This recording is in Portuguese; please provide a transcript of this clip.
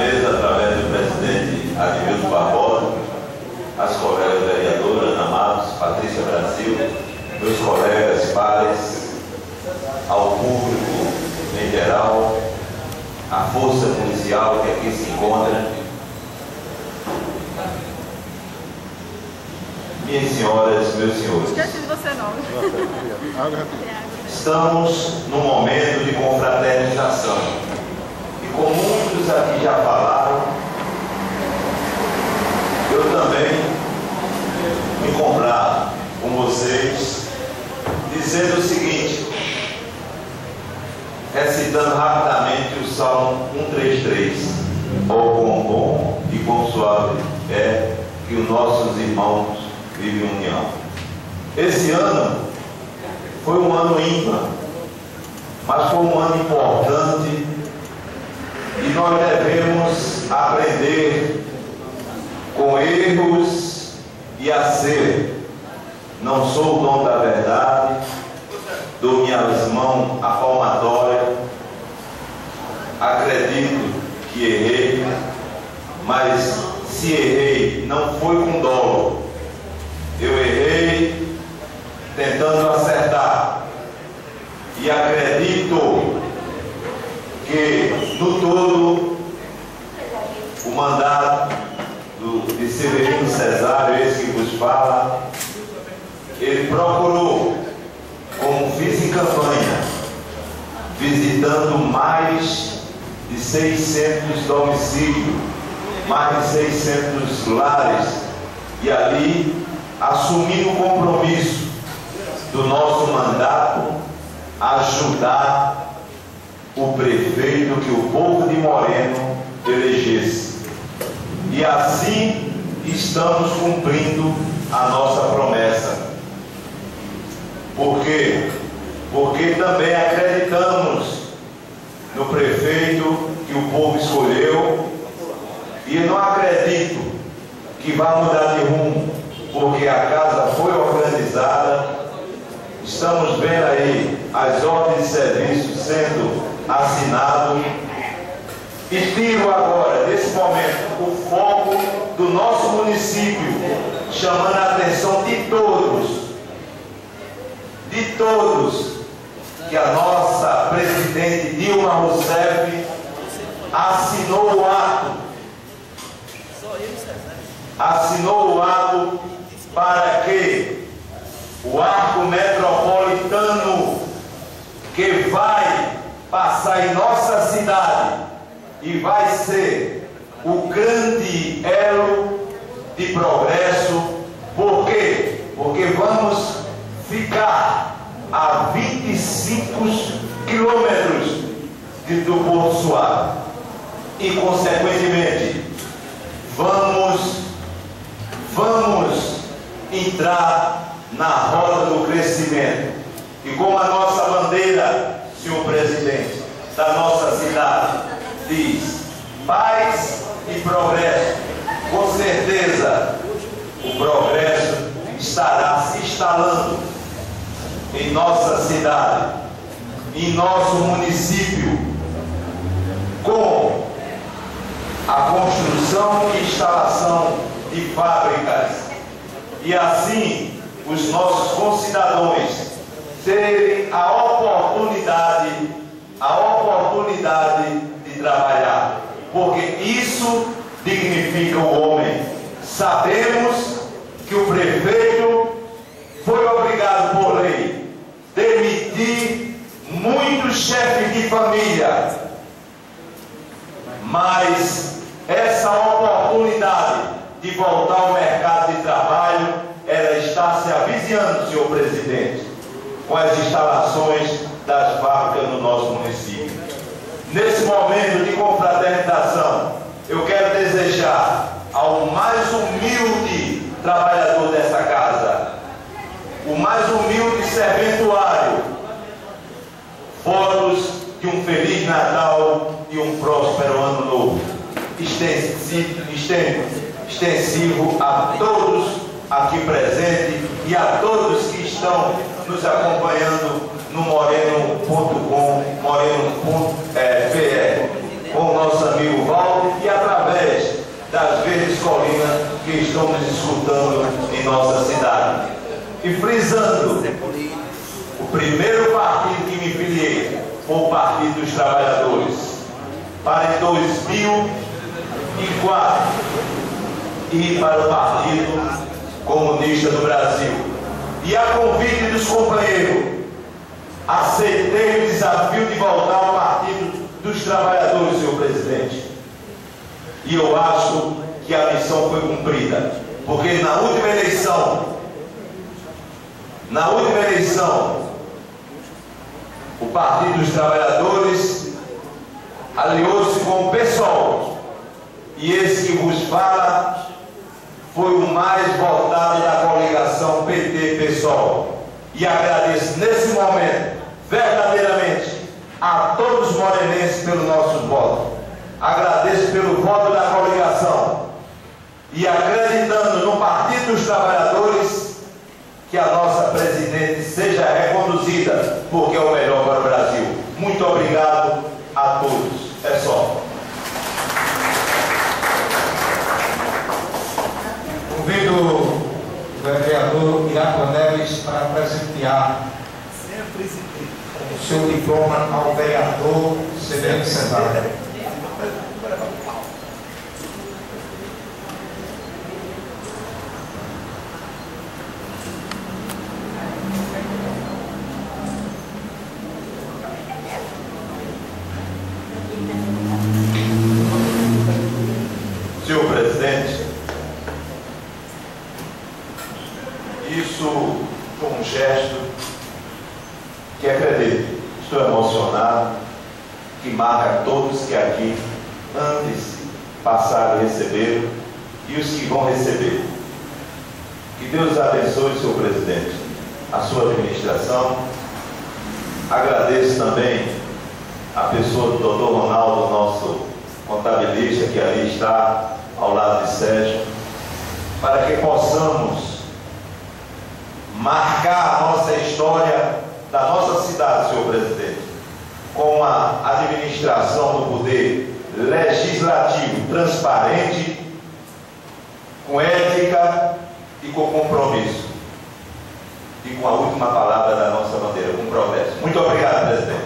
mesa, através do presidente Adilson Barbosa, as colegas vereadoras, Ana Matos, Patrícia Brasil, meus colegas, pares, ao público em geral, a força policial que aqui se encontra, minhas senhoras, meus senhores. Esqueci de você não. Estamos num momento de confraternização. E como muitos aqui já falaram, eu também me comprar com vocês, dizendo o seguinte, recitando rapidamente o Salmo 133. Oh, quão bom e quão suave é que os nossos irmãos vivem em união. Esse ano foi um ano ímpar, mas foi um ano importante e nós devemos aprender com erros e acertos. Não sou o dono da verdade, dou minhas mãos à palmatória, acredito que errei, mas se errei, não foi com dolo. Eu errei tentando acertar e acredito que no todo o mandato de Severino Cesário, esse que vos fala, ele procurou, como fiz em campanha, visitando mais de 600 domicílios, mais de 600 lares, e ali assumindo o compromisso do nosso mandato, ajudar o prefeito que o povo de Moreno elegesse. E assim estamos cumprindo a nossa promessa. Por quê? Porque também acreditamos no prefeito que o povo escolheu, e não acredito que vai mudar de rumo, porque a casa foi organizada. Estamos vendo aí as ordens de serviço sendo assinadas. E tiro agora, nesse momento, o foco do nosso município, chamando a atenção de todos, que a nossa presidente Dilma Rousseff assinou o ato para que o arco metropolitano que vai passar em nossa cidade e vai ser o grande elo de progresso. Por quê? Porque vamos ficar a 25 quilômetros do Porto Suave e, consequentemente, vamos entrar na roda do crescimento. E como a nossa bandeira, senhor presidente, da nossa cidade diz paz e progresso, com certeza o progresso estará se instalando em nossa cidade, em nosso município, com a construção e instalação de fábricas, e assim os nossos concidadãos terem a oportunidade de trabalhar, porque isso dignifica o homem. Sabemos que o prefeito foi obrigado por lei a demitir muitos chefes de família, mas essa oportunidade de voltar ao mercado de trabalho, ela está se avizinhando, senhor presidente, com as instalações das fábricas no nosso município. Nesse momento de confraternização, eu quero desejar ao mais humilde trabalhador dessa casa, o mais humilde serventuário, votos de um Feliz Natal e um próspero Ano Novo, extensivo a todos aqui presentes e a todos que estão nos acompanhando no moreno.com, moreno.pr, com o nosso amigo Valdo e a que estão nos escutando em nossa cidade. E frisando, o primeiro partido que me filiei foi o Partido dos Trabalhadores, para em 2004 ir para o Partido Comunista do Brasil. E a convite dos companheiros, aceitei o desafio de voltar ao Partido dos Trabalhadores, senhor presidente. E eu acho que a missão foi cumprida, porque na última eleição, o Partido dos Trabalhadores aliou-se com o PSOL, e esse que vos fala foi o mais votado da coligação PT-PSOL. E agradeço nesse momento, verdadeiramente, a todos os morenenses pelo nosso voto. Agradeço pelo voto da coligação e acreditando no Partido dos Trabalhadores, que a nossa presidente seja reconduzida, porque é o melhor para o Brasil. Muito obrigado a todos. É só. Convido o vereador Irapuã Neves para presentear o seu diploma ao vereador Severino Cesário. Senhor presidente, isso foi um gesto que acredito, estou emocionado, que marca todos que aqui antes passaram a receber e os que vão receber. Que Deus abençoe, senhor presidente, a sua administração. Agradeço também a pessoa do doutor Ronaldo, nosso contabilista, que ali está ao lado de Sérgio, para que possamos marcar a nossa história da nossa cidade, senhor presidente, com a administração do poder legislativo transparente, com ética e com compromisso. E com a última palavra da nossa bandeira, com progresso. Muito obrigado, presidente.